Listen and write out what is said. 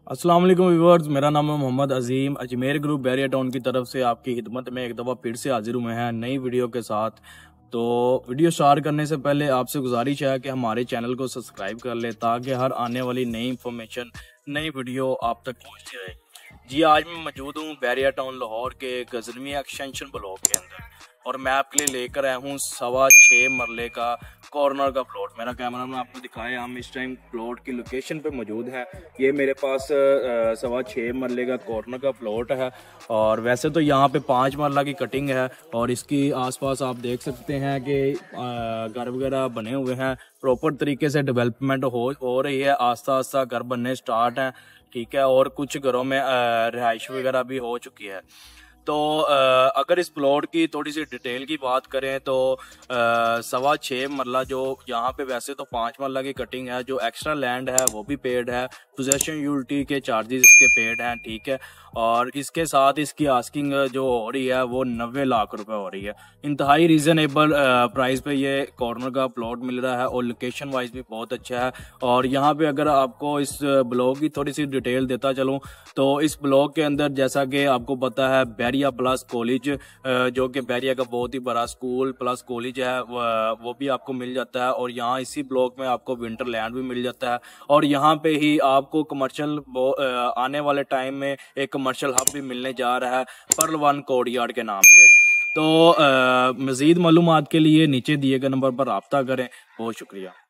अस्सलाम वालेकुम व्यूअर्स, मेरा नाम है मोहम्मद अजीम। अजमेर ग्रुप बैरिया टाउन की तरफ से आपकी खिदमत में एक दफ़ा फिर से हाजिर हुए हैं नई वीडियो के साथ। तो वीडियो स्टार्ट करने से पहले आपसे गुजारिश है कि हमारे चैनल को सब्सक्राइब कर ले ताकि हर आने वाली नई इंफॉर्मेशन, नई वीडियो आप तक पहुंचती रहे। जी, आज मैं मौजूद हूँ बैरिया टाउन लाहौर के गजनवी एक्सटेंशन ब्लॉक के अंदर और मैं आपके लिए लेकर आया हूँ 6.25 मरले का कॉर्नर का प्लॉट। मेरा कैमरा में आपको दिखाया, हम इस टाइम प्लॉट की लोकेशन पे मौजूद है। ये मेरे पास 6.25 मरले का कॉर्नर का प्लॉट है और वैसे तो यहाँ पे 5 मरला की कटिंग है और इसकी आसपास आप देख सकते हैं कि घर वगैरह बने हुए हैं। प्रॉपर तरीके से डेवलपमेंट हो रही है, आस्ता आस्ता घर बनने स्टार्ट हैं, ठीक है। और कुछ घरों में रिहाइश वगैरह भी हो चुकी है। तो अगर इस प्लॉट की थोड़ी सी डिटेल की बात करें तो 6.25 मरला जो यहाँ पे, वैसे तो 5 मरला की कटिंग है, जो एक्स्ट्रा लैंड है वो भी पेड है, पोजेशन यूटिलिटी के चार्जेस इसके पेड हैं, ठीक है। और इसके साथ इसकी आस्किंग जो हो रही है वो 90 लाख रुपए हो रही है। इंतहाई रीजनेबल प्राइस पे ये कॉर्नर का प्लॉट मिल रहा है और लोकेशन वाइज भी बहुत अच्छा है। और यहाँ पे अगर आपको इस ब्लॉक की थोड़ी सी डिटेल देता चलूँ तो इस ब्लॉक के अंदर, जैसा कि आपको पता है, बैरिया प्लस कॉलेज, जो कि बैरिया का बहुत ही बड़ा स्कूल प्लस कॉलेज है, वो भी आपको मिल जाता है। और यहाँ इसी ब्लॉक में आपको विंटर लैंड भी मिल जाता है और यहाँ पे ही आपको कमर्शियल आने वाले टाइम में एक कमर्शियल हब भी मिलने जा रहा है पर्ल वन कोर्टयार्ड के नाम से। तो मज़ीद मालूमात के लिए नीचे दिए गए नंबर पर रब्ता करें। बहुत शुक्रिया।